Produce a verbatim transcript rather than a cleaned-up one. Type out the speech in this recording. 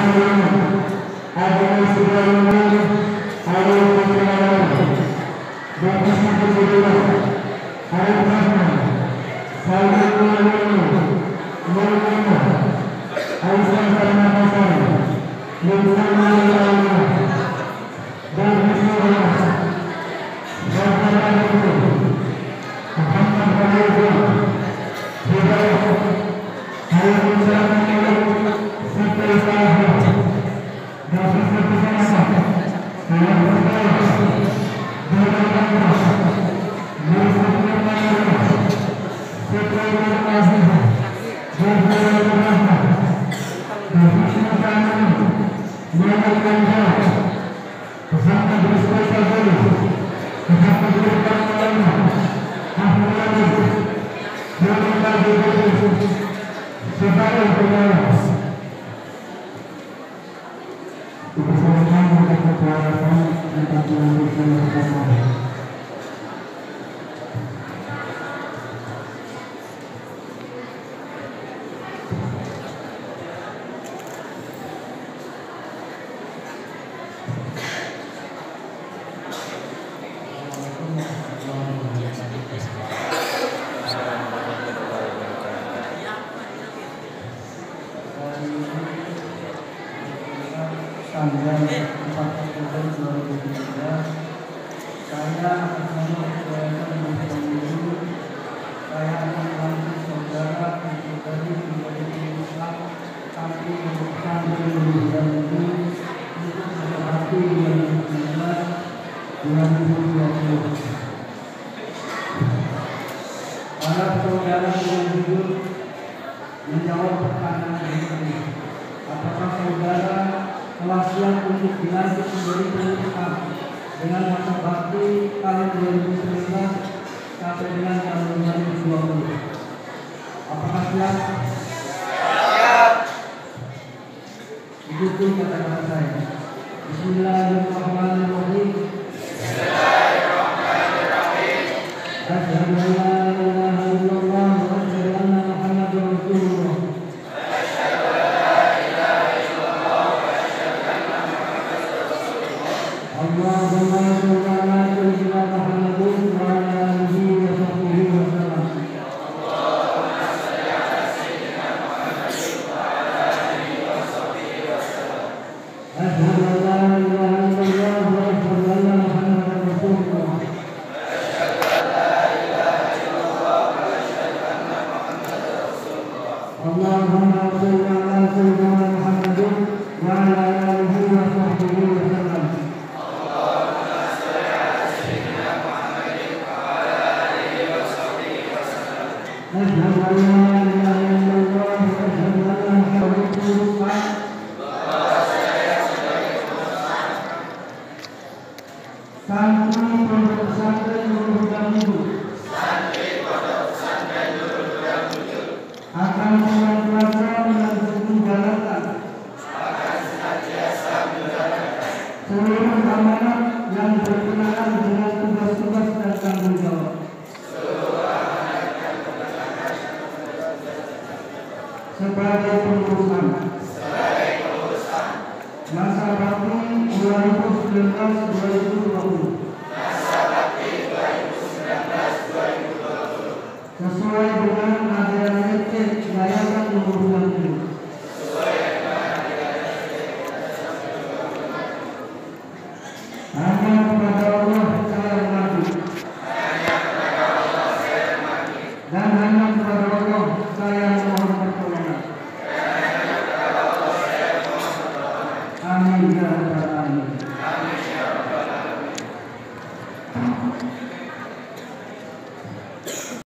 tanggal empat Oktober dua ribu tujuh belas saya akan menyampaikan pemilu. Saya akan melantik saudara untuk dari menjadi Islam sampai merupakan pemilihan ini untuk menghadapi dua ribu tujuh belas dua ribu dua puluh. Para saudara yang hidup menjawab pertanyaan ini. Apakah saudara telah siap untuk dilantik menjadi pelantikan dengan masa bakti tahun dua ribu sembilan belas sampai dengan tahun dua ribu dua puluh? Apakah siap? Siap. Ikuti kata-kata saya. Bismillahirrahmanirrahim. Bismillahirrahmanirrahim. Asyhadu an la ilaha illallah wa asyhadu anna Muhammadar Rasulullah. Allahumma shalli ala sayyidina Muhammadin wa ala alihi wa sahbihi wa sallam. Allahumma shalli ala sayyidina Muhammadin wa ala alihi wa sahbihi wa sallam. Asyhadu an la ilaha illallah wa asyhadu anna Muhammadar Rasulullah. Asyhadu an la ilaha illallah wa asyhadu anna Muhammadar Rasulullah. Allahumma shalli ala sayyidina Muhammadin wa ala alihi wa sahbihi wa sallam. Asyhadu an la ilaha illallah wa asyhadu anna Muhammadar Rasulullah. Bahwa saya sebagai penumpang santri pondok pesantren Nurul Huda Wujud santri pondok pesantren Nurul Huda Wujud akan senantiasa menjalankan akan senantiasa menjalankan seluruh amanat yang berkenaan dengan tugas-tugas dan tanggung jawab sebagai pengurusan sebagai pengurusan masa bakti dua ribu sembilan belas dua ribu dua puluh masa bakti dua ribu sembilan belas dua ribu dua puluh sesuai dengan ajaran etik layanan pengurusan ini sesuai dengan ajaran etik layanan pengurusan ini.